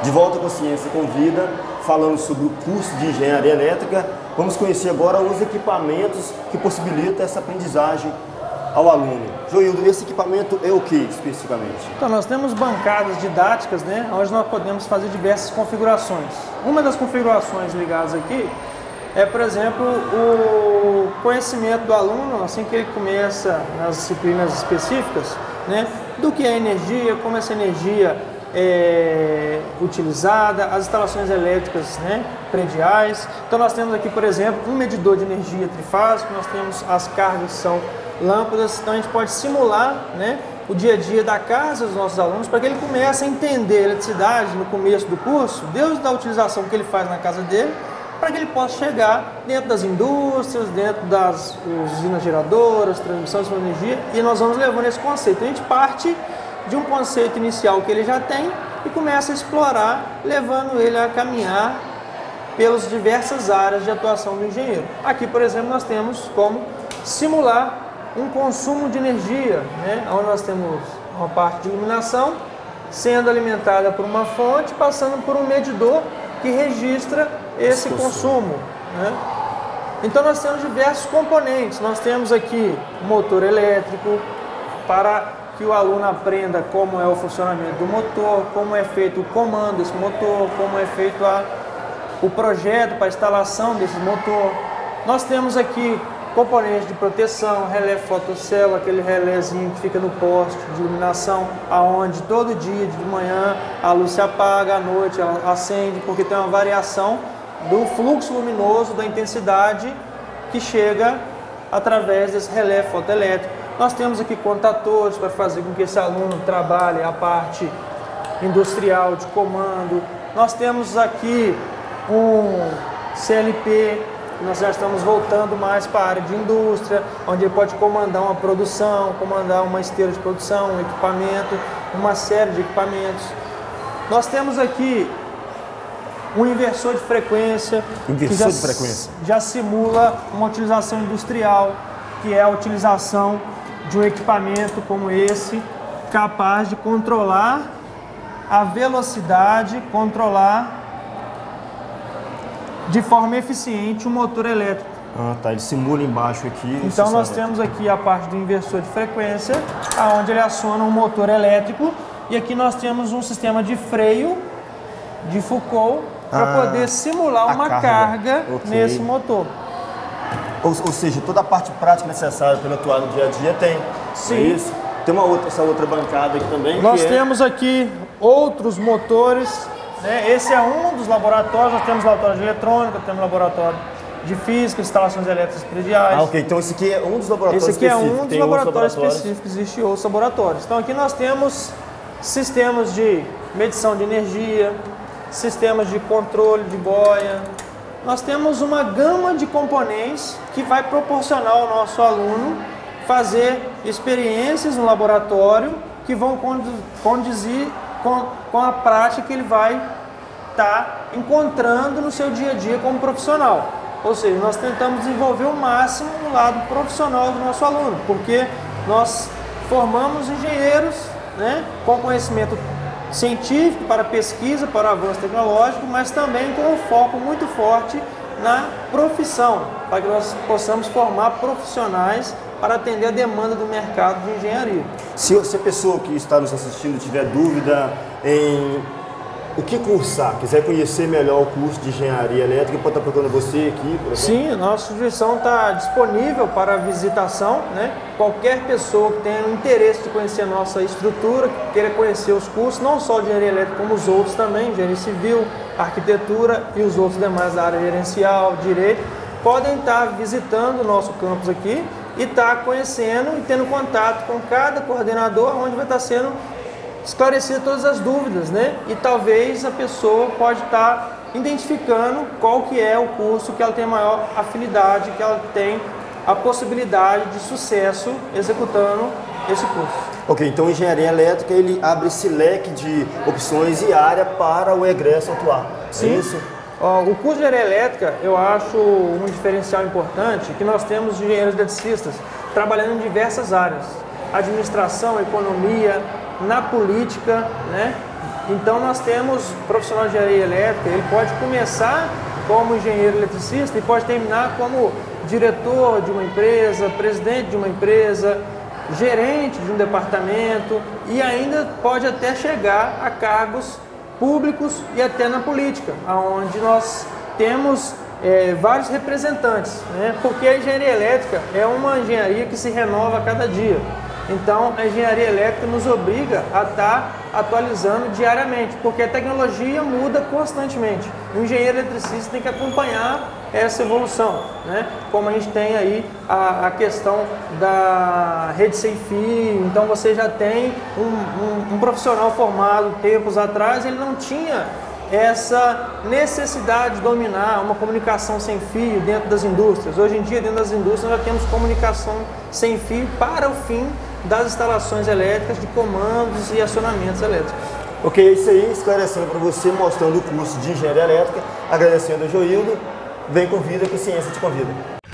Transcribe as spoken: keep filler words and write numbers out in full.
De volta com Ciência com Vida, falando sobre o curso de Engenharia Elétrica, vamos conhecer agora os equipamentos que possibilitam essa aprendizagem ao aluno. Joildo, esse equipamento é o que especificamente? Então, nós temos bancadas didáticas, né, onde nós podemos fazer diversas configurações. Uma das configurações ligadas aqui é, por exemplo, o conhecimento do aluno, assim que ele começa nas disciplinas específicas, né, do que é energia, como essa energia é utilizada, as instalações elétricas, né, prediais. Então nós temos aqui, por exemplo, um medidor de energia trifásico, nós temos as cargas que são lâmpadas, então a gente pode simular, né, o dia a dia da casa dos nossos alunos para que ele comece a entender a eletricidade no começo do curso, desde a utilização que ele faz na casa dele, para que ele possa chegar dentro das indústrias, dentro das usinas geradoras, transmissão de energia, e nós vamos levando esse conceito. A gente parte de um conceito inicial que ele já tem e começa a explorar, levando ele a caminhar pelas diversas áreas de atuação do engenheiro. Aqui, por exemplo, nós temos como simular um consumo de energia, né, onde nós temos uma parte de iluminação sendo alimentada por uma fonte, passando por um medidor que registra esse consumo, né? Então nós temos diversos componentes, nós temos aqui motor elétrico para que o aluno aprenda como é o funcionamento do motor, como é feito o comando desse motor, como é feito a, o projeto para a instalação desse motor. Nós temos aqui componentes de proteção, relé fotocélula, aquele relézinho que fica no poste de iluminação, aonde todo dia de manhã a luz se apaga, à noite ela acende, porque tem uma variação do fluxo luminoso, da intensidade que chega através desse relé fotoelétrico. Nós temos aqui contatores para fazer com que esse aluno trabalhe a parte industrial de comando. Nós temos aqui um C L P, nós já estamos voltando mais para a área de indústria, onde ele pode comandar uma produção, comandar uma esteira de produção, um equipamento, uma série de equipamentos. Nós temos aqui um inversor de frequência, inversor que já, de frequência já simula uma utilização industrial, que é a utilização de um equipamento como esse, capaz de controlar a velocidade, controlar de forma eficiente o motor elétrico. Ah, tá. Ele simula embaixo aqui. Então nós temos aqui a parte do inversor de frequência, onde ele aciona um motor elétrico, e aqui nós temos um sistema de freio de Foucault para ah, poder simular uma carga, carga okay. nesse motor. Ou, ou seja, toda a parte prática necessária para atuar no dia a dia tem. Sim. É isso? Tem uma outra, essa outra bancada aqui também. Nós que temos é... aqui outros motores. Né? Esse é um dos laboratórios. Nós temos laboratório de eletrônica, temos laboratório de física, instalações elétricas prediais. Ah, ok. Então esse aqui é um dos laboratórios Esse aqui é um dos tem laboratórios, laboratórios específicos, existem outros laboratórios. Então aqui nós temos sistemas de medição de energia, sistemas de controle de boia. Nós temos uma gama de componentes que vai proporcionar ao nosso aluno fazer experiências no laboratório que vão conduzir com, com a prática que ele vai estar encontrando no seu dia a dia como profissional. Ou seja, nós tentamos desenvolver o máximo no lado profissional do nosso aluno, porque nós formamos engenheiros, né, com conhecimento científico para pesquisa, para avanço tecnológico, mas também com um foco muito forte na profissão, para que nós possamos formar profissionais para atender a demanda do mercado de engenharia. Se, se a pessoa que está nos assistindo tiver dúvida em o que cursar, quiser conhecer melhor o curso de Engenharia Elétrica, pode estar procurando você aqui, por exemplo? Sim, a nossa instituição está disponível para visitação, né? Qualquer pessoa que tenha interesse de conhecer a nossa estrutura, que queira conhecer os cursos, não só de Engenharia Elétrica, como os outros também, Engenharia Civil, Arquitetura e os outros demais da área gerencial, Direito, podem estar visitando o nosso campus aqui e estar conhecendo e tendo contato com cada coordenador, onde vai estar sendo esclarecer todas as dúvidas, né? E talvez a pessoa pode estar identificando qual que é o curso que ela tem maior afinidade, que ela tem a possibilidade de sucesso executando esse curso. Ok, então Engenharia Elétrica ele abre esse leque de opções e área para o egresso atuar. Sim. É isso? Ó, o curso de Engenharia Elétrica, eu acho um diferencial importante que nós temos engenheiros eletricistas trabalhando em diversas áreas. Administração, economia, na política, né? Então nós temos profissional de engenharia elétrica, ele pode começar como engenheiro eletricista e pode terminar como diretor de uma empresa, presidente de uma empresa, gerente de um departamento e ainda pode até chegar a cargos públicos e até na política, onde nós temos é, vários representantes, né? Porque a engenharia elétrica é uma engenharia que se renova a cada dia. Então, a engenharia elétrica nos obriga a estar atualizando diariamente, porque a tecnologia muda constantemente. O engenheiro eletricista tem que acompanhar essa evolução, né? Como a gente tem aí a, a questão da rede sem fio, então você já tem um, um, um profissional formado tempos atrás, ele não tinha essa necessidade de dominar uma comunicação sem fio dentro das indústrias. Hoje em dia, dentro das indústrias, nós já temos comunicação sem fio para o fim das instalações elétricas, de comandos e acionamentos elétricos. Ok, é isso aí, esclarecendo para você, mostrando o curso de engenharia elétrica, agradecendo ao Joildo. Vem com vida, que ciência te convida.